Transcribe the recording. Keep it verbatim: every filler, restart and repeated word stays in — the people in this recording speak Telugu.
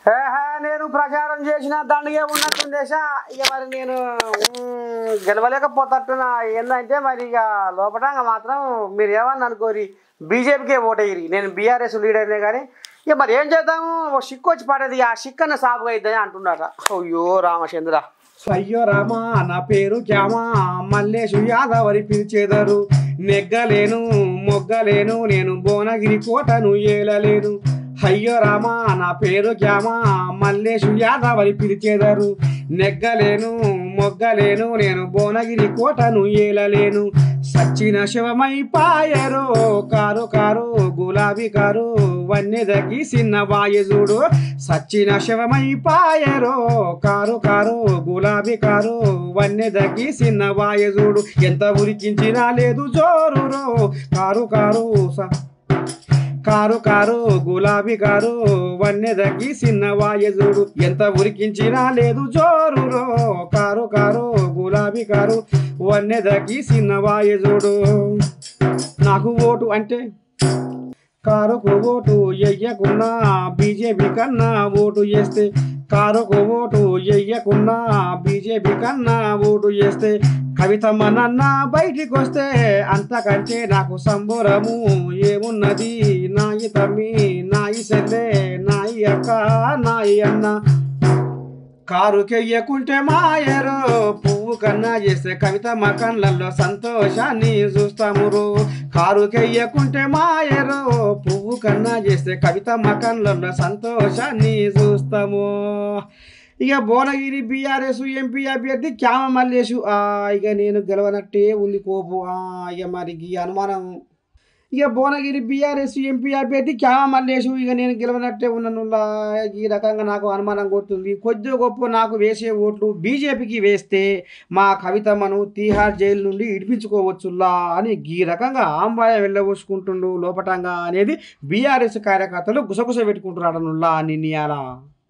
ఏహే నేను ప్రచారం చేసిన దండగే ఉన్నట్టుందేశా. ఇక మరి నేను గెలవలేకపోతున్నా. ఏంటంటే మరి ఇక లోపటంగా మాత్రం మీరు ఏమన్నా అనుకోరి బీజేపీకే ఓటేయరి. నేను బీఆర్ఎస్ లీడర్నే కానీ ఇక మరి ఏం చేద్దాము, సిక్కు వచ్చి పడేది ఆ సిక్కన్న సాగుగా అయిద్దని అంటున్నారట. అయ్యో రామచంద్ర. అయ్యో రామా నా పేరు క్యామా మల్లేషు యాదవరి పిలిచేదరు. నెగ్గలేను మొగ్గలేను నేను భువనగిరి కోటను ఏలలేను. అయ్యో రామా నా పేరు క్యామా మల్లేషు యాదవరి పిలిచేదరు. నెగ్గలేను మొగ్గలేను నేను భువనగిరి కోటను ఏలలేను. సచ్చిన శివమై పాయరో కారు కారు గులాబీ కారు వన్నె దగ్గి చిన్న వాయుజుడు. సచ్చిన శివమై పాయరో కారు కారు గులాబీ కారు వన్నె దగ్గి చిన్న వాయుజుడు. ఎంత ఉరికించినా లేదు జోరురో కారు కారు కారు కారు గులాబీ కారు వన్నె దగ్గి చిన్న వాయుజుడు. ఎంత ఉరికించినా లేదు జోరురో కారు కారు గులాబీ కారు వన్నె దగ్గి చిన్న వాయుజుడు. నాకు ఓటు అంటే కారుకు ఓటు ఎయ్యకున్నా బీజేపీ కన్నా ఓటు చేస్తే, కారుకు ఓటు ఎయ్యకున్నా బీజేపీ కన్నా ఓటు చేస్తే, కవితమ్మ నన్న బయటికి వస్తే అంతకంటే నాకు సంబరము ఏమున్నది. నాయి తమ్మి నాయి సెల్లె నాయి అక్క నాయి అన్న. కారుకెయ్యకుంటే మాయరో పువ్వు కన్నా చేస్తే కవితమ్మ కళ్ళల్లో సంతోషాన్ని చూస్తామురు. కారుకెయ్యకుంటే మాయరో పువ్వు కన్నా చేస్తే కవితమ్మ కళ్ళల్లో సంతోషాన్ని చూస్తాము. ఇక భువనగిరి బీఆర్ఎస్ ఎంపీ అభ్యర్థి క్యామ మల్లేషు. ఇక నేను గెలవనట్టే ఉంది కోపు. ఇక మరి ఈ అనుమానం ఇక భువనగిరి బీఆర్ఎస్ ఎంపీ అభ్యర్థి క్యామ మల్లేషు. ఇక నేను గెలవనట్టే ఉన్నాను. ఈ రకంగా నాకు అనుమానం కొడుతుంది. కొద్ది గొప్ప నాకు వేసే ఓట్లు బీజేపీకి వేస్తే మా కవితమ్మను తీహార్ జైలు నుండి ఇడిపించుకోవచ్చులా అని ఈ రకంగా ఆంబాయ వెళ్ళబోసుకుంటుండు లోపటంగా అనేది బీఆర్ఎస్ కార్యకర్తలు గుసగుస పెట్టుకుంటున్నాడనుల్లా నిన్నయాల.